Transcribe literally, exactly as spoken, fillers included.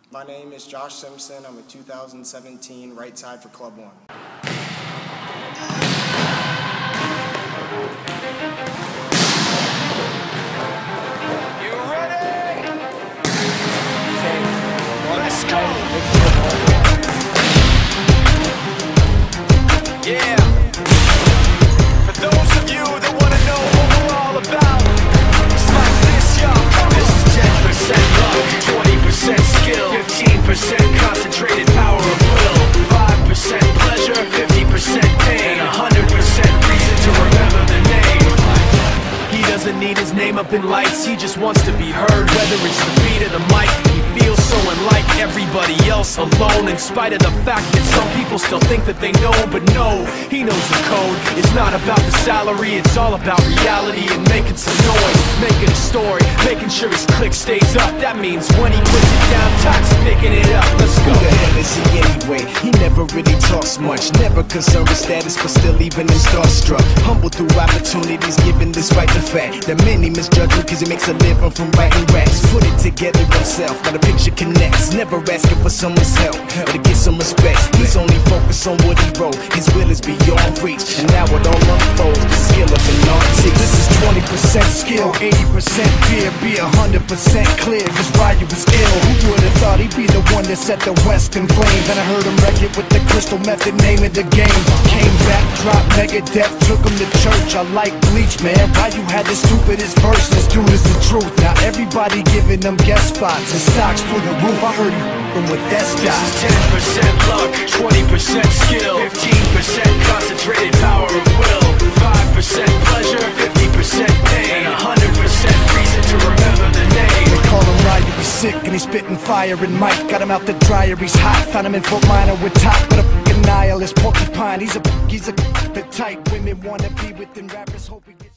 My name is Josh Simpson. I'm a two thousand seventeen right side for Club One. You ready? Let's go! Yeah. For those of you that want to know what we're all about, it's like this, y'all. This is ten percent luck, twenty percent skill, fifteen percent concentrated power of will, five percent pleasure, fifty percent pain, and one hundred percent reason to remember the name. He doesn't need his name up in lights, he just wants to be heard, whether it's the beat or the mic. He feels so unlike everybody else, alone, in spite of the fact that some people still think that they know. But no, he knows the code. It's not about the salary, it's all about reality and making some noise, making a story, making sure his click stays up. That means when he puts it down, Todd's picking it up. Let's go. Who the hell is he anyway? He never really talks much, never concerned with status, but still even in starstruck. Humble through opportunities, given despite the fact that many misjudge him cause he makes a living from writing raps. Put it together himself, now the picture connects, never asking for someone's help or to get some respect. He's only focused on what he wrote, his will is beyond reach, and now it all unfolds, the skill of an artist. This is twenty percent skill, eighty percent fear, be one hundred percent clear, cause Ryu was ill. Who would've thought he'd be the one that set the West in flames? And I heard him wreck it with the Crystal Method, name of the game. Came back, dropped Megadeth, took him to church. I like Bleach, man, Ryu had the stupidest verses, dude is the truth. Now everybody giving them guest spots and stocks through the roof. I heard he f***ing with that stock. This is ten percent luck, twenty percent skill, fifteen percent concentrated power of will, five percent pleasure, fifty percent pain, and one hundred percent reason to remember the name. They call him Ryu, he's sick and he's spitting fire. And Mike got him out the dryer, he's hot. Found him in Fort Minor with top, but a f***ing nihilist porcupine. He's a he's a the type women wanna be within rappers, hope he gets